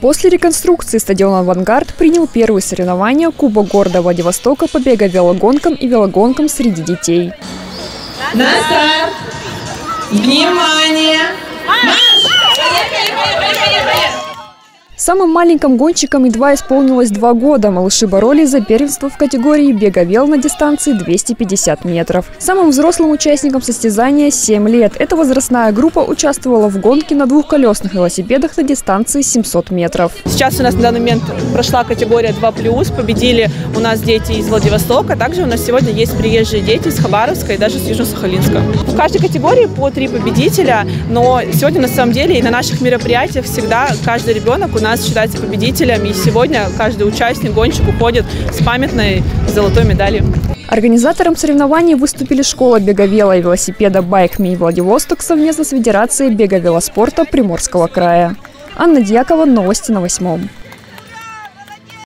После реконструкции стадион «Авангард» принял первые соревнования Кубок города Владивостока по беговелогонкам и велогонкам среди детей. На старт! Внимание! Самым маленьким гонщикам едва исполнилось 2 года. Малыши боролись за первенство в категории беговел на дистанции 250 метров. Самым взрослым участникам состязания 7 лет. Эта возрастная группа участвовала в гонке на двухколесных велосипедах на дистанции 700 метров. Сейчас у нас на данный момент прошла категория 2+, победили у нас дети из Владивостока. Также у нас сегодня есть приезжие дети из Хабаровска и даже с Южно-Сахалинска. В каждой категории по 3 победителя, но сегодня на самом деле и на наших мероприятиях всегда каждый ребенок у нас считается победителем, и сегодня каждый участник, гонщик уходит с памятной золотой медалью. Организатором соревнований выступили школа беговела и велосипеда Bike Me Владивосток совместно с Федерацией беговелоспорта Приморского края. Анна Дьякова, новости на 8.